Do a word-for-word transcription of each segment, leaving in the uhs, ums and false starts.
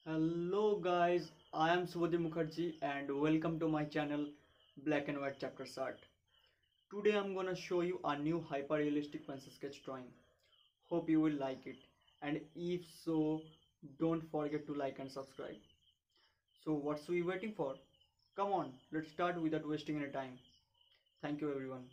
Hello guys, I am Subodhi Mukherjee and welcome to my channel Black and White Chapters Art. Today I'm gonna show you a new hyper realistic pencil sketch drawing. Hope you will like it, and if so, don't forget to like and subscribe. So what's we waiting for? Come on, let's start without wasting any time. Thank you everyone.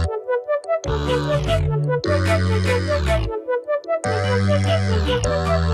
Thank you.